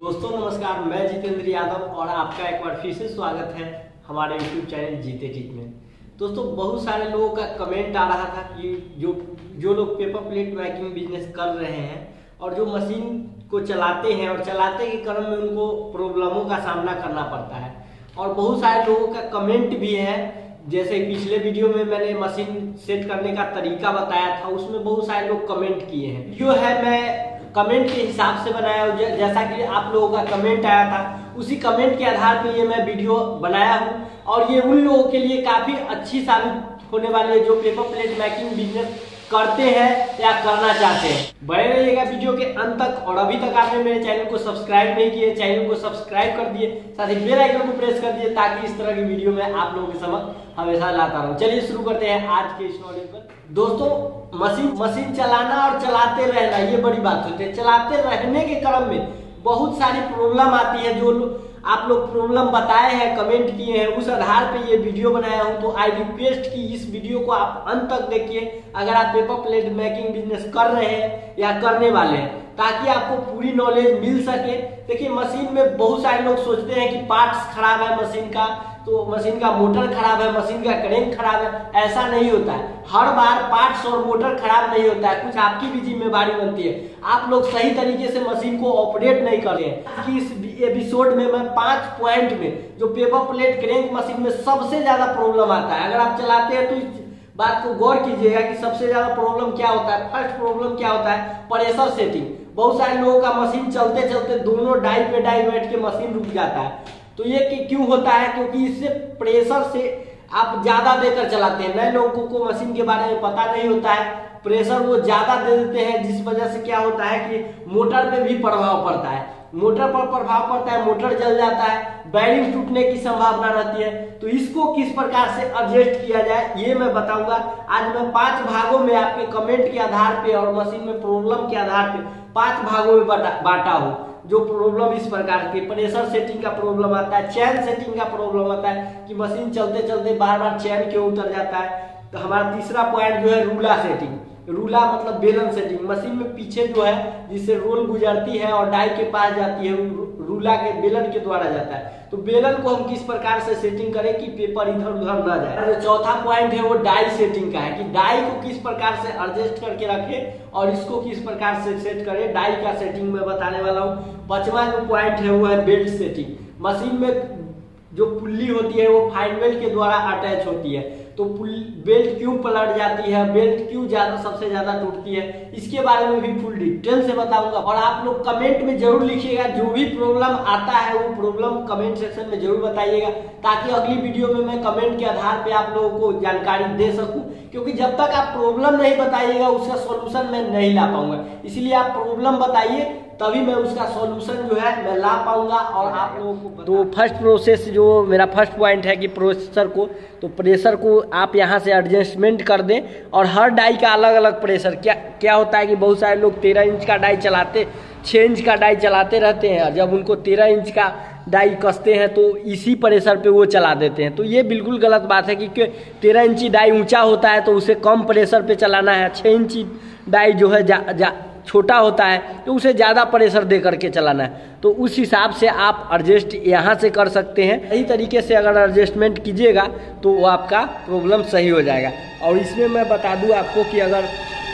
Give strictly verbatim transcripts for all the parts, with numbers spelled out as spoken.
दोस्तों नमस्कार, मैं जितेंद्र यादव और आपका एक बार फिर से स्वागत है हमारे यूट्यूब चैनल जीते टीच में। दोस्तों बहुत सारे लोगों का कमेंट आ रहा था कि जो जो लोग पेपर प्लेट मैकिंग बिजनेस कर रहे हैं और जो मशीन को चलाते हैं और चलाते के क्रम में उनको प्रॉब्लमों का सामना करना पड़ता है। और बहुत सारे लोगों का कमेंट भी है, जैसे पिछले वीडियो में मैंने मशीन सेट करने का तरीका बताया था, उसमें बहुत सारे लोग कमेंट किए हैं। वीडियो है मैं कमेंट के हिसाब से बनाया हूँ, जैसा कि आप लोगों का कमेंट आया था उसी कमेंट के आधार पे ये मैं वीडियो बनाया हूँ। और ये उन लोगों के लिए काफी अच्छी साबित होने वाली है जो पेपर प्लेट मैकिंग बिजनेस करते हैं या करना चाहते हैं। बने रहिएगा वीडियो के अंत तक। और अभी तक आपने मेरे चैनल को सब्सक्राइब नहीं किए, चैनल को सब्सक्राइब कर दिए, साथ ही बेल आइकन को प्रेस कर दिए ताकि इस तरह की वीडियो मैं आप लोगों के समक्ष हमेशा लाता रहूं। चलिए शुरू करते हैं आज के इस नॉलेज पर। दोस्तों मशीन मशीन चलाना और चलाते रहना ये बड़ी बात होती है। चलाते रहने के क्रम में बहुत सारी प्रॉब्लम आती है, जो आप लोग प्रॉब्लम बताए हैं, कमेंट किए हैं, उस आधार पे ये वीडियो बनाया हूं। तो आई रिक्वेस्ट कि इस वीडियो को आप अंत तक देखिए अगर आप पेपर प्लेट मैकिंग बिजनेस कर रहे हैं या करने वाले हैं, ताकि आपको पूरी नॉलेज मिल सके। देखिए मशीन में बहुत सारे लोग सोचते हैं कि पार्ट्स खराब है मशीन का, तो मशीन का मोटर खराब है, मशीन का क्रैंक खराब है। ऐसा नहीं होता है, हर बार पार्ट्स और मोटर खराब नहीं होता है, कुछ आपकी भी जिम्मेवारी बनती है। आप लोग सही तरीके से मशीन को ऑपरेट नहीं करते हैं। कि इस एपिसोड में मैं पांच पॉइंट में जो पेपर प्लेट क्रैंक मशीन में सबसे ज्यादा प्रॉब्लम आता है, अगर आप चलाते हैं तो इस बात को गौर कीजिएगा कि सबसे ज्यादा प्रॉब्लम क्या होता है। फर्स्ट प्रॉब्लम क्या होता है, प्रेशर सेटिंग। बहुत सारे लोगों का मशीन चलते चलते दोनों डाई पे डाई बैठ के मशीन रुक जाता है। तो ये क्यों होता है? क्योंकि इससे प्रेशर से आप ज्यादा देकर चलाते हैं। नए लोगों को मशीन के बारे में पता नहीं होता है, प्रेशर वो ज्यादा दे देते हैं, जिस वजह से क्या होता है कि मोटर पे भी प्रभाव पड़ता है। मोटर पर प्रभाव पड़ता है, मोटर जल जाता है, बैरिंग टूटने की संभावना रहती है। तो इसको किस प्रकार से एडजस्ट किया जाए ये मैं बताऊंगा। आज मैं पांच भागों में आपके कमेंट के आधार पे और मशीन में प्रॉब्लम के आधार पे पांच भागों में बांटा हूं। जो प्रॉब्लम इस प्रकार की प्रेशर सेटिंग का प्रॉब्लम आता है, चैन सेटिंग का प्रॉब्लम आता है कि मशीन चलते चलते बार बार चैन क्यों उतर जाता है। तो हमारा तीसरा पॉइंट जो है रूला सेटिंग। रूला मतलब बेलन सेटिंग। मशीन में पीछे जो है जिससे रोल गुजरती है और डाई के पास जाती है, रूला के बेलन के द्वारा जाता है। तो बेलन को हम किस प्रकार से सेटिंग करें कि पेपर इधर उधर न जाए। जो चौथा पॉइंट है वो डाई सेटिंग का है कि डाई को किस प्रकार से एडजस्ट करके रखें और इसको किस प्रकार से सेट करें। डाई का सेटिंग मैं बताने वाला हूँ। पांचवा जो पॉइंट है वो है बेल्ट सेटिंग। मशीन में जो पुल्ली होती है वो फाइन बेल्ट के द्वारा अटैच होती है। तो बेल्ट क्यों पलट जाती है, बेल्ट क्यों ज्यादा सबसे ज्यादा टूटती है, इसके बारे में भी फुल डिटेल से बताऊंगा। और आप लोग कमेंट में जरूर लिखिएगा, जो भी प्रॉब्लम आता है वो प्रॉब्लम कमेंट सेक्शन में जरूर बताइएगा, ताकि अगली वीडियो में मैं कमेंट के आधार पे आप लोगों को जानकारी दे सकूं। क्योंकि जब तक आप प्रॉब्लम नहीं बताइएगा उसका सॉल्यूशन मैं नहीं ला पाऊंगा। इसलिए आप प्रॉब्लम बताइए, तभी मैं उसका सॉल्यूशन जो है मैं ला पाऊंगा और आप लोगों को। तो फर्स्ट प्रोसेस जो मेरा फर्स्ट पॉइंट है कि प्रेशर को, तो प्रेशर को आप यहाँ से एडजस्टमेंट कर दें। और हर डाई का अलग अलग प्रेशर। क्या क्या होता है कि बहुत सारे लोग तेरह इंच का डाई चलाते, छः इंच का डाई चलाते रहते हैं। जब उनको तेरह इंच का डाई कसते हैं तो इसी प्रेशर पे वो चला देते हैं। तो ये बिल्कुल गलत बात है कि तेरह इंची डाई ऊंचा होता है तो उसे कम प्रेशर पे चलाना है। छः इंची डाई जो है जा, जा, छोटा होता है तो उसे ज़्यादा प्रेशर दे करके चलाना है। तो उस हिसाब से आप एडजस्ट यहाँ से कर सकते हैं। सही तरीके से अगर एडजस्टमेंट कीजिएगा तो वो आपका प्रॉब्लम सही हो जाएगा। और इसमें मैं बता दूँ आपको कि अगर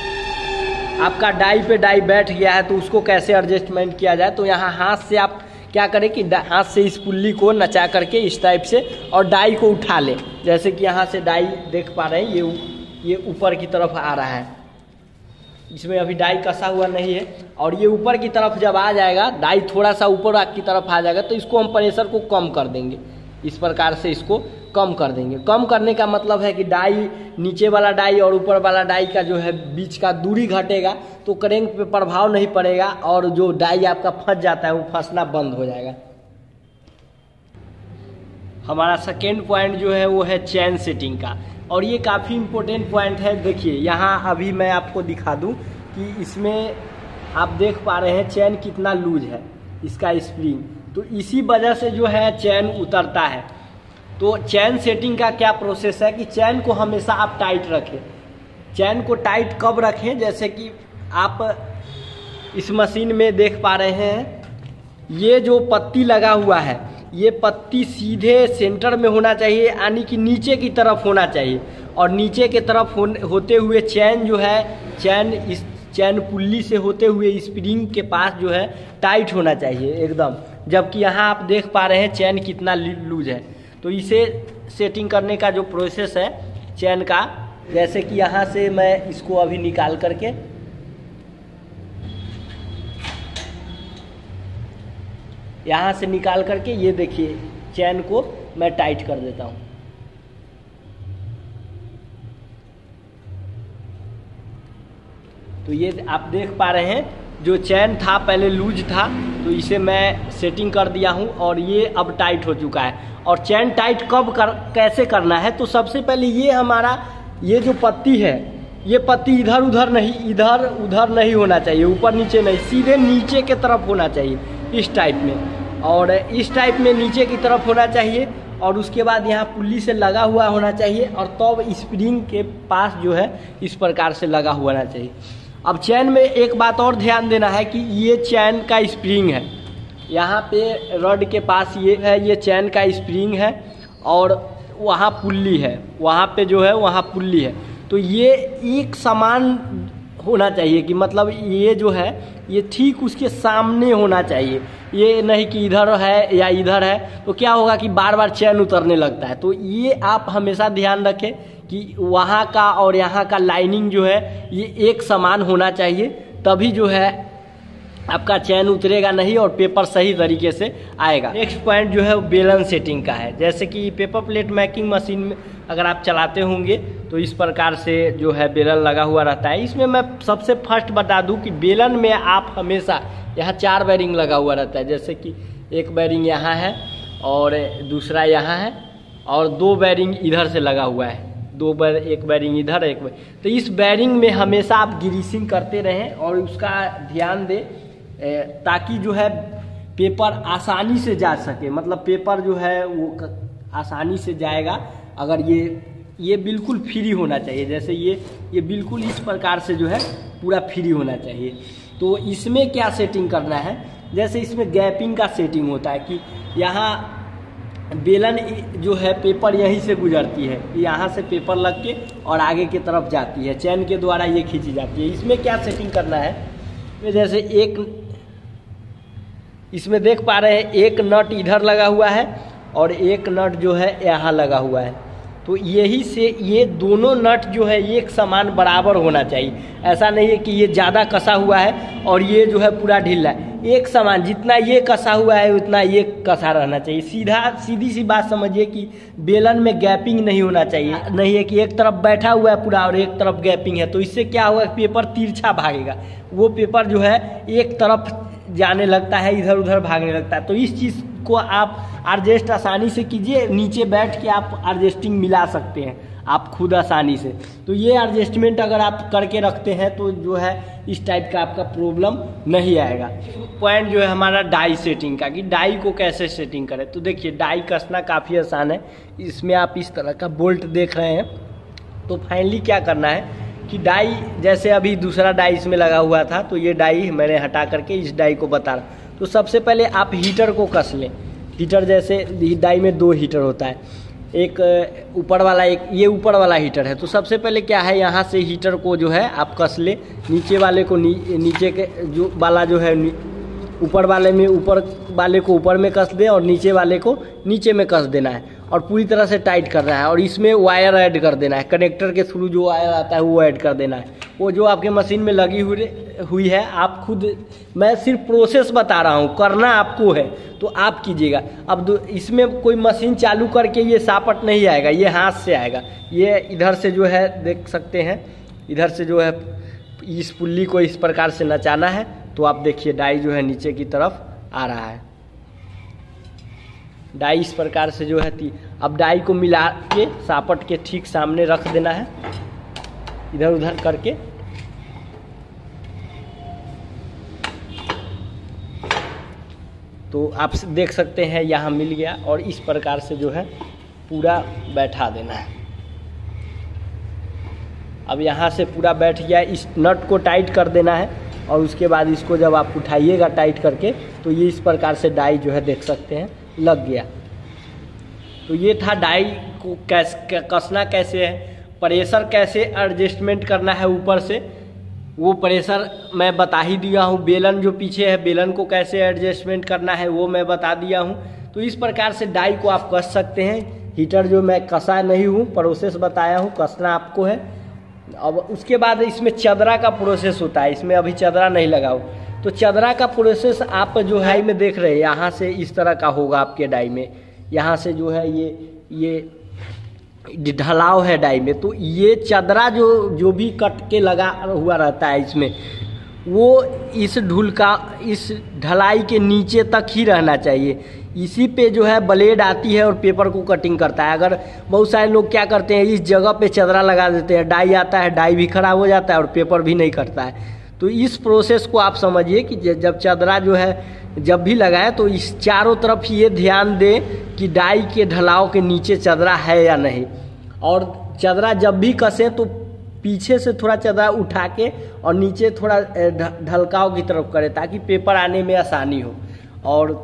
आपका डाई पे डाई बैठ गया है तो उसको कैसे एडजस्टमेंट किया जाए। तो यहाँ हाथ से आप क्या करें कि हाथ से इस पुल्ली को नचा करके इस टाइप से और डाई को उठा लें। जैसे कि यहाँ से डाई देख पा रहे हैं, ये ये ऊपर की तरफ आ रहा है, इसमें अभी डाई कसा हुआ नहीं है। और ये ऊपर की तरफ जब आ जाएगा, डाई थोड़ा सा ऊपर की तरफ आ जाएगा तो इसको हम प्रेशर को कम कर देंगे। इस प्रकार से इसको कम कर देंगे। कम करने का मतलब है कि डाई, नीचे वाला डाई और ऊपर वाला डाई का जो है बीच का दूरी घटेगा तो क्रैंक पे प्रभाव नहीं पड़ेगा और जो डाई आपका फंस जाता है वो फंसना बंद हो जाएगा। हमारा सेकेंड पॉइंट जो है वो है चैन सेटिंग का। और ये काफ़ी इम्पोर्टेंट पॉइंट है। देखिए यहाँ अभी मैं आपको दिखा दूँ कि इसमें आप देख पा रहे हैं चैन कितना लूज है, इसका स्प्रिंग। तो इसी वजह से जो है चैन उतरता है। तो चैन सेटिंग का क्या प्रोसेस है कि चैन को हमेशा आप टाइट रखें। चैन को टाइट कब रखें, जैसे कि आप इस मशीन में देख पा रहे हैं ये जो पत्ती लगा हुआ है ये पत्ती सीधे सेंटर में होना चाहिए, यानी कि नीचे की तरफ होना चाहिए। और नीचे के तरफ हो, होते हुए चैन जो है, चैन इस चैन पुल्ली से होते हुए स्प्रिंग के पास जो है टाइट होना चाहिए एकदम। जबकि यहाँ आप देख पा रहे हैं चैन कितना लूज है। तो इसे सेटिंग करने का जो प्रोसेस है चैन का, जैसे कि यहाँ से मैं इसको अभी निकाल करके यहाँ से निकाल करके ये देखिए चैन को मैं टाइट कर देता हूँ। तो ये आप देख पा रहे हैं जो चैन था पहले लूज था, तो इसे मैं सेटिंग कर दिया हूँ और ये अब टाइट हो चुका है। और चैन टाइट कब कर कैसे करना है, तो सबसे पहले ये हमारा ये जो पत्ती है ये पत्ती इधर उधर नहीं, इधर उधर नहीं होना चाहिए, ऊपर नीचे नहीं, सीधे नीचे के तरफ होना चाहिए इस टाइप में। और इस टाइप में नीचे की तरफ होना चाहिए और उसके बाद यहाँ पुल्ली से लगा हुआ होना चाहिए और तब तो स्प्रिंग के पास जो है इस प्रकार से लगा हुआ होना चाहिए। अब चैन में एक बात और ध्यान देना है कि ये चैन का स्प्रिंग है, यहाँ पे रड के पास ये है, ये चैन का स्प्रिंग है और वहाँ पुल्ली है, वहाँ पे जो है वहाँ पुल्ली है। तो ये एक समान होना चाहिए कि मतलब ये जो है ये ठीक उसके सामने होना चाहिए, ये नहीं कि इधर है या इधर है, तो क्या होगा कि बार बार चैन उतरने लगता है। तो ये आप हमेशा ध्यान रखें कि वहाँ का और यहाँ का लाइनिंग जो है ये एक समान होना चाहिए, तभी जो है आपका चैन उतरेगा नहीं और पेपर सही तरीके से आएगा। नेक्स्ट पॉइंट जो है वो बेलन सेटिंग का है। जैसे कि पेपर प्लेट मेकिंग मशीन में अगर आप चलाते होंगे तो इस प्रकार से जो है बेलन लगा हुआ रहता है। इसमें मैं सबसे फर्स्ट बता दूं कि बेलन में आप हमेशा यहाँ चार बेरिंग लगा हुआ रहता है, जैसे कि एक बेरिंग यहाँ है और दूसरा यहाँ है और दो बेरिंग इधर से लगा हुआ है, दो बैर एक बेरिंग इधर एक बैर। तो इस बेरिंग में हमेशा आप ग्रीसिंग करते रहें और उसका ध्यान दें ताकि जो है पेपर आसानी से जा सके, मतलब पेपर जो है वो आसानी से जाएगा। अगर ये ये बिल्कुल फ्री होना चाहिए, जैसे ये ये बिल्कुल इस प्रकार से जो है पूरा फ्री होना चाहिए। तो इसमें क्या सेटिंग करना है, जैसे इसमें गैपिंग का सेटिंग होता है कि यहाँ बेलन जो है पेपर यहीं से गुजरती है, यहाँ से पेपर लग के और आगे की तरफ जाती है, चैन के द्वारा ये खींची जाती है। इसमें क्या सेटिंग करना है, जैसे एक इसमें देख पा रहे हैं एक नट इधर लगा हुआ है और एक नट जो है यहाँ लगा हुआ है। तो यही से ये दोनों नट जो है एक समान बराबर होना चाहिए। ऐसा नहीं है कि ये ज़्यादा कसा हुआ है और ये जो है पूरा ढीला है, एक समान जितना ये कसा हुआ है उतना ये कसा रहना चाहिए। सीधा सीधी सी बात समझिए कि बेलन में गैपिंग नहीं होना चाहिए, नहीं है कि एक तरफ बैठा हुआ है पूरा और एक तरफ गैपिंग है, तो इससे क्या होगा, पेपर तिरछा भागेगा, वो पेपर जो है एक तरफ जाने लगता है, इधर उधर भागने लगता है। तो इस चीज़ को आप एडजस्ट आसानी से कीजिए, नीचे बैठ के आप एडजस्टिंग मिला सकते हैं आप खुद आसानी से। तो ये एडजस्टमेंट अगर आप करके रखते हैं तो जो है इस टाइप का आपका प्रॉब्लम नहीं आएगा। पॉइंट जो है हमारा डाई सेटिंग का, कि डाई को कैसे सेटिंग करें। तो देखिए डाई कसना काफ़ी आसान है। इसमें आप इस तरह का बोल्ट देख रहे हैं। तो फाइनली क्या करना है कि डाई, जैसे अभी दूसरा डाई इसमें लगा हुआ था, तो ये डाई मैंने हटा करके इस डाई को बता रहा। तो सबसे पहले आप हीटर को कस लें। हीटर जैसे डाई में दो हीटर होता है, एक ऊपर वाला, एक ये ऊपर वाला हीटर है। तो सबसे पहले क्या है, यहाँ से हीटर को जो है आप कस ले, नीचे वाले को नी, नीचे के जो वाला जो है ऊपर वाले में ऊपर वाले को ऊपर में कस दे और नीचे वाले को नीचे में कस देना है और पूरी तरह से टाइट करना है। और इसमें वायर ऐड कर देना है, कनेक्टर के थ्रू जो वायर आता है वो ऐड कर देना है, वो जो आपके मशीन में लगी हुई हुई है। आप खुद, मैं सिर्फ प्रोसेस बता रहा हूँ, करना आपको है तो आप कीजिएगा। अब इसमें कोई मशीन चालू करके ये सापट नहीं आएगा, ये हाथ से आएगा। ये इधर से जो है देख सकते हैं, इधर से जो है इस पुल्ली को इस प्रकार से नचाना है। तो आप देखिए डाई जो है नीचे की तरफ आ रहा है, डाई इस प्रकार से जो है। अब डाई को मिला के सापट के ठीक सामने रख देना है, इधर उधर करके। तो आप देख सकते हैं यहाँ मिल गया और इस प्रकार से जो है पूरा बैठा देना है। अब यहाँ से पूरा बैठ गया, इस नट को टाइट कर देना है। और उसके बाद इसको जब आप उठाइएगा टाइट करके तो ये इस प्रकार से डाई जो है देख सकते हैं लग गया। तो ये था डाई को कैस कसना कैसे है, प्रेशर कैसे एडजस्टमेंट करना है ऊपर से, वो प्रेशर मैं बता ही दिया हूँ। बेलन जो पीछे है, बेलन को कैसे एडजस्टमेंट करना है वो मैं बता दिया हूँ। तो इस प्रकार से डाई को आप कस सकते हैं। हीटर जो मैं कसा नहीं हूँ, प्रोसेस बताया हूँ, कसना आपको है। अब उसके बाद इसमें चदरा का प्रोसेस होता है, इसमें अभी चदरा नहीं लगाओ। तो चदरा का प्रोसेस आप जो है में देख रहे हैं, यहाँ से इस तरह का होगा आपके डाई में, यहाँ से जो है ये ये ढलाव है डाई में। तो ये चदरा जो जो भी कट के लगा हुआ रहता है इसमें, वो इस ढुल का इस ढलाई के नीचे तक ही रहना चाहिए। इसी पे जो है ब्लेड आती है और पेपर को कटिंग करता है। अगर बहुत सारे लोग क्या करते हैं, इस जगह पे चदरा लगा देते हैं, डाई आता है, डाई भी खराब हो जाता है और पेपर भी नहीं करता है। तो इस प्रोसेस को आप समझिए कि जब चदरा जो है जब भी लगाए तो इस चारों तरफ ये ध्यान दें कि डाई के ढलाव के नीचे चदरा है या नहीं। और चदरा जब भी कसें तो पीछे से थोड़ा चदरा उठा के और नीचे थोड़ा ढलकाव की तरफ करें ताकि पेपर आने में आसानी हो, और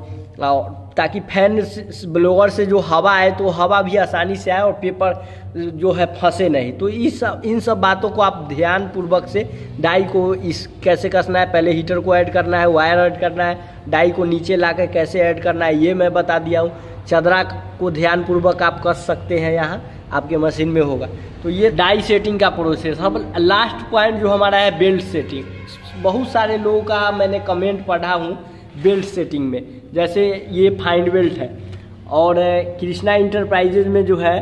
ताकि फैन ब्लोअर से जो हवा आए तो हवा भी आसानी से आए और पेपर जो है फंसे नहीं। तो इस सब इन सब बातों को आप ध्यान पूर्वक से डाई को इस कैसे कसना है, पहले हीटर को ऐड करना है, वायर ऐड करना है, डाई को नीचे ला कर कैसे ऐड करना है ये मैं बता दिया हूँ। चदरा को ध्यान पूर्वक आप कस सकते हैं, यहाँ आपके मशीन में होगा। तो ये डाई सेटिंग का प्रोसेस। अब लास्ट पॉइंट जो हमारा है बेल्ट सेटिंग। बहुत सारे लोगों का मैंने कमेंट पढ़ा हूँ बेल्ट सेटिंग में, जैसे ये फाइंड बेल्ट है और कृष्णा इंटरप्राइजेज में जो है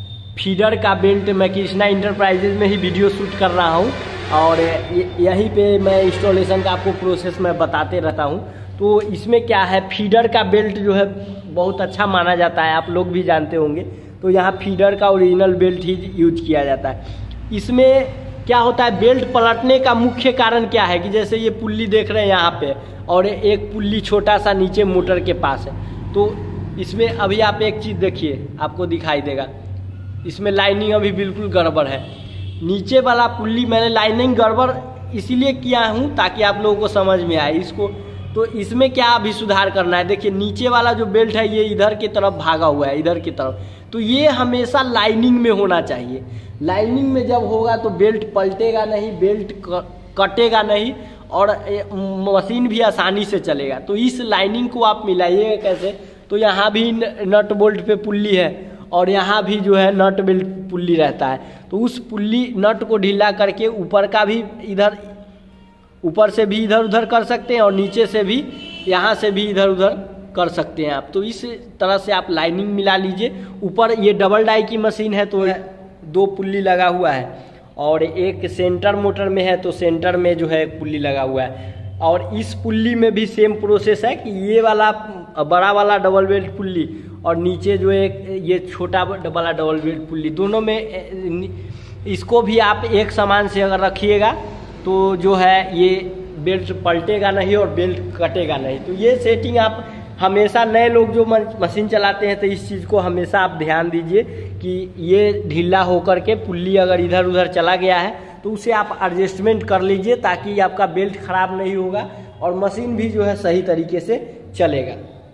फीडर का बेल्ट, मैं कृष्णा इंटरप्राइजेज में ही वीडियो शूट कर रहा हूँ और यहीं पे मैं इंस्टॉलेशन का आपको प्रोसेस मैं बताते रहता हूँ। तो इसमें क्या है, फीडर का बेल्ट जो है बहुत अच्छा माना जाता है, आप लोग भी जानते होंगे। तो यहाँ फीडर का ओरिजिनल बेल्ट ही यूज किया जाता है। इसमें क्या होता है, बेल्ट पलटने का मुख्य कारण क्या है कि जैसे ये पुल्ली देख रहे हैं यहाँ पे और एक पुल्ली छोटा सा नीचे मोटर के पास है। तो इसमें अभी आप एक चीज़ देखिए, आपको दिखाई देगा, इसमें लाइनिंग अभी बिल्कुल गड़बड़ है। नीचे वाला पुल्ली मैंने लाइनिंग गड़बड़ इसीलिए किया हूँ ताकि आप लोगों को समझ में आए इसको। तो इसमें क्या अभी सुधार करना है, देखिए नीचे वाला जो बेल्ट है ये इधर की तरफ भागा हुआ है, इधर की तरफ। तो ये हमेशा लाइनिंग में होना चाहिए। लाइनिंग में जब होगा तो बेल्ट पलटेगा नहीं, बेल्ट कटेगा नहीं और मशीन भी आसानी से चलेगा। तो इस लाइनिंग को आप मिलाइएगा कैसे, तो यहाँ भी नट बोल्ट पे पुल्ली है और यहाँ भी जो है नट बेल्ट पुल्ली रहता है। तो उस पुल्ली नट को ढीला करके ऊपर का भी इधर ऊपर से भी इधर उधर कर सकते हैं और नीचे से भी यहाँ से भी इधर उधर कर सकते हैं आप। तो इस तरह से आप लाइनिंग मिला लीजिए। ऊपर ये डबल डाई की मशीन है तो दो पुल्ली लगा हुआ है और एक सेंटर मोटर में है तो सेंटर में जो है पुल्ली लगा हुआ है। और इस पुल्ली में भी सेम प्रोसेस है कि ये वाला बड़ा वाला डबल बेल्ट पुल्ली और नीचे जो एक ये छोटा वाला डबल बेल्ट पुल्ली, दोनों में इसको भी आप एक समान से अगर रखिएगा तो जो है ये बेल्ट पलटेगा नहीं और बेल्ट कटेगा नहीं। तो ये सेटिंग आप हमेशा, नए लोग जो मशीन चलाते हैं तो इस चीज़ को हमेशा आप ध्यान दीजिए कि ये ढीला होकर के पुल्ली अगर इधर उधर चला गया है तो उसे आप एडजस्टमेंट कर लीजिए ताकि आपका बेल्ट खराब नहीं होगा और मशीन भी जो है सही तरीके से चलेगा।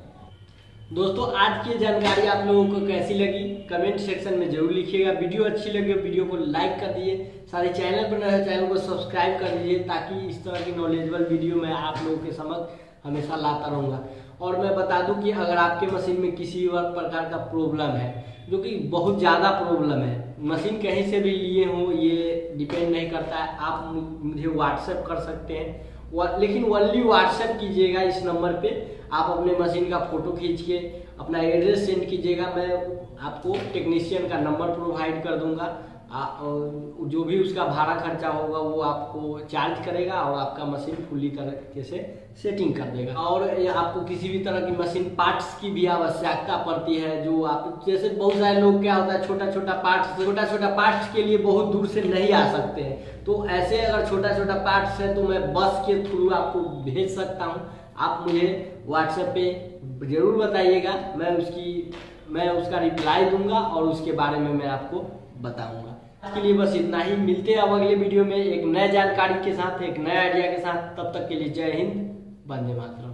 दोस्तों आज की जानकारी आप लोगों को कैसी लगी कमेंट सेक्शन में जरूर लिखिएगा। वीडियो अच्छी लगी वीडियो को लाइक कर दीजिए, सारे चैनल पर नए चैनल को सब्सक्राइब कर दीजिए ताकि इस तरह की नॉलेजेबल वीडियो मैं आप लोगों के समक्ष हमेशा लाता रहूँगा। और मैं बता दूं कि अगर आपके मशीन में किसी और प्रकार का प्रॉब्लम है, जो कि बहुत ज़्यादा प्रॉब्लम है, मशीन कहीं से भी लिए हो ये डिपेंड नहीं करता है, आप मुझे व्हाट्सएप कर सकते हैं। लेकिन ओनली व्हाट्सएप कीजिएगा इस नंबर पे, आप अपने मशीन का फोटो खींच के अपना एड्रेस सेंड कीजिएगा, मैं आपको टेक्नीशियन का नंबर प्रोवाइड कर दूंगा। आ, जो भी उसका भाड़ा खर्चा होगा वो आपको चार्ज करेगा और आपका मशीन फुल्ली तरीके से सेटिंग कर देगा। और आपको किसी भी तरह की मशीन पार्ट्स की भी आवश्यकता पड़ती है, जो आप जैसे बहुत सारे लोग क्या होता है छोटा छोटा पार्ट्स छोटा छोटा पार्ट्स के लिए बहुत दूर से नहीं आ सकते हैं। तो ऐसे अगर छोटा छोटा पार्ट्स है तो मैं बस के थ्रू आपको भेज सकता हूँ। आप मुझे व्हाट्सएप पे जरूर बताइएगा, मैं उसकी मैं उसका रिप्लाई दूंगा और उसके बारे में मैं आपको बताऊंगा। आज के लिए बस इतना ही, मिलते हैं अब अगले वीडियो में एक नए जानकारी के साथ, एक नए आइडिया के साथ। तब तक के लिए जय हिंद, वंदे मातरम।